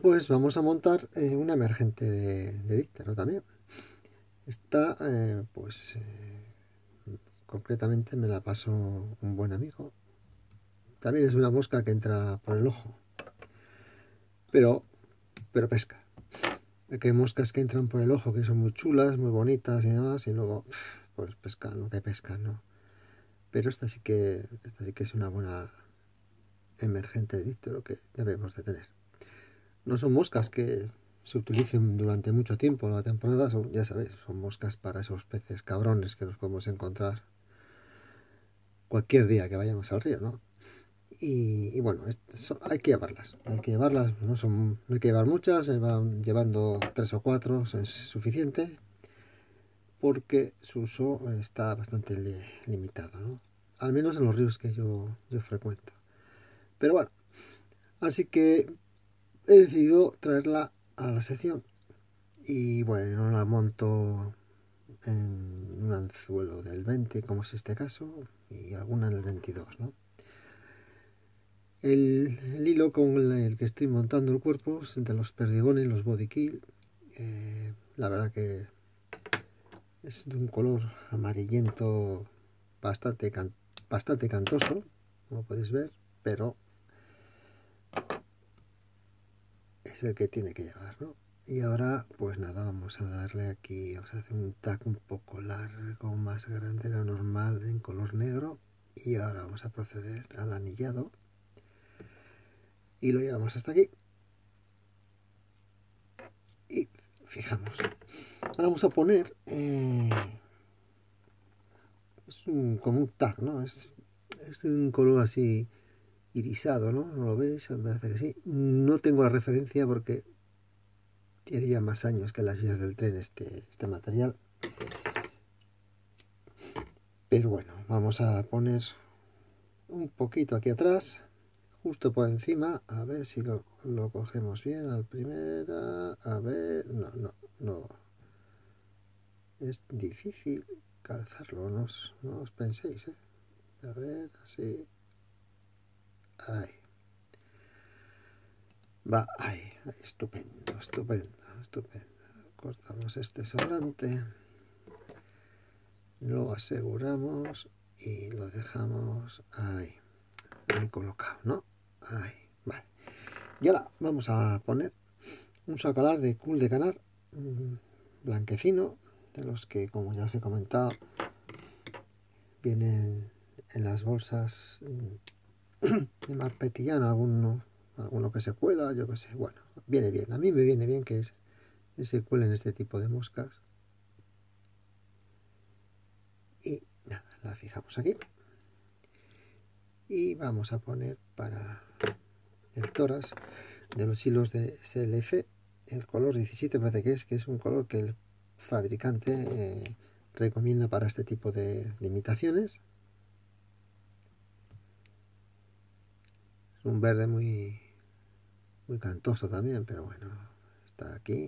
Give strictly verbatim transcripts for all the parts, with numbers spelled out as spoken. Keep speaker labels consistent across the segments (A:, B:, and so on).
A: pues vamos a montar eh, una emergente de, de díptero también. Esta, eh, pues, eh, concretamente me la pasó un buen amigo. También es una mosca que entra por el ojo, pero, pero pesca. Que hay moscas que entran por el ojo, que son muy chulas, muy bonitas y demás, y luego, pues pescan lo que pescan, ¿no? Pero esta sí que, esta sí que es una buena emergente de díptero que debemos de tener. No son moscas que se utilicen durante mucho tiempo en la temporada, son, ya sabéis, son moscas para esos peces cabrones que nos podemos encontrar cualquier día que vayamos al río, ¿no? Y, y bueno, esto, hay que llevarlas, hay que llevarlas, no, son, no hay que llevar muchas, se van llevando tres o cuatro, es suficiente, porque su uso está bastante li limitado, ¿no? Al menos en los ríos que yo, yo frecuento. Pero bueno, así que he decidido traerla a la sección. Y bueno, la monto en un anzuelo del veinte, como es este caso, y alguna en el veintidós, ¿no? El, el hilo con el que estoy montando el cuerpo es de los perdigones, los body kill. Eh, la verdad que es de un color amarillento bastante, can, bastante cantoso, como podéis ver, pero es el que tiene que llevar, ¿no? Y ahora, pues nada, vamos a darle aquí, vamos a hacer un tag un poco largo, más grande de lo normal, en color negro. Y ahora vamos a proceder al anillado. Y lo llevamos hasta aquí. Y fijamos. Ahora vamos a poner... Eh, es un, como un tag, ¿no? Es, es de un color así irisado, ¿no? ¿No lo veis? Me parece que sí. No tengo la referencia porque tiene ya más años que las vías del tren este, este material. Pero bueno, vamos a poner un poquito aquí atrás, justo por encima, a ver si lo, lo cogemos bien al primera, a ver, no, no, no, es difícil calzarlo, no os, no os penséis, ¿eh? A ver, así, ahí, va, ahí, ahí, estupendo, estupendo, estupendo, cortamos este sobrante, lo aseguramos y lo dejamos ahí, ahí colocado, ¿no? Ahí, vale. Y ahora vamos a poner un sacalar de cul de canar mmm, blanquecino, de los que, como ya os he comentado, vienen en las bolsas de marpetillano, alguno, alguno que se cuela, yo que sé. Bueno, viene bien, a mí me viene bien que se cuelen este tipo de moscas. Y nada, la fijamos aquí. Y vamos a poner para el toras de los hilos de S L F el color diecisiete, parece que es, que es un color que el fabricante eh, recomienda para este tipo de, de imitaciones. Es un verde muy, muy cantoso también, pero bueno, está aquí.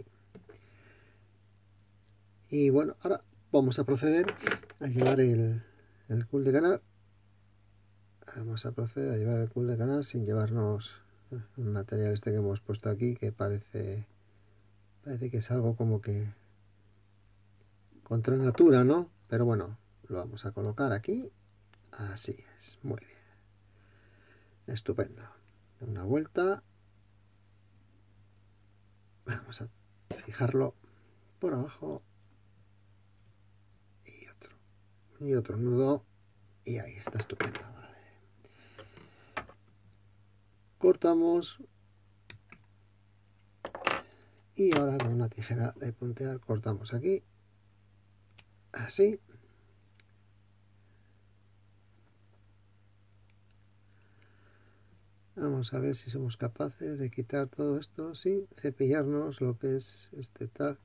A: Y bueno, ahora vamos a proceder a llevar el, el cul de canar. Vamos a proceder a llevar el cul de canar sin llevarnos el material este que hemos puesto aquí, que parece, parece que es algo como que contra natura, ¿no? Pero bueno, lo vamos a colocar aquí. Así es, muy bien. Estupendo. Una vuelta. Vamos a fijarlo por abajo. Y otro. Y otro nudo. Y ahí está, estupendo. Vale. Cortamos. Y ahora con una tijera de puntear cortamos aquí. Así. Vamos a ver si somos capaces de quitar todo esto sin cepillarnos lo que es este tag.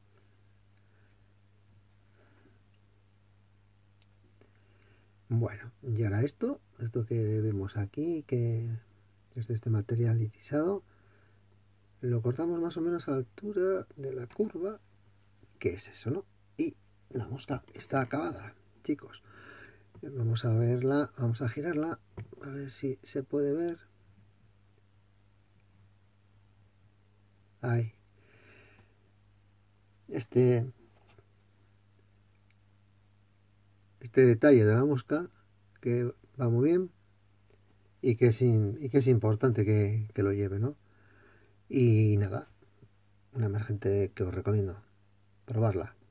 A: Bueno, y ahora esto, esto que vemos aquí, que es de este material irisado, lo cortamos más o menos a la altura de la curva, que es eso, ¿no? Y la mosca está acabada, chicos. Vamos a verla, vamos a girarla, a ver si se puede ver. Ay, este, este detalle de la mosca que va muy bien y que es, in- y que es importante que, que lo lleve, ¿no? Y nada, una emergente que os recomiendo probarla.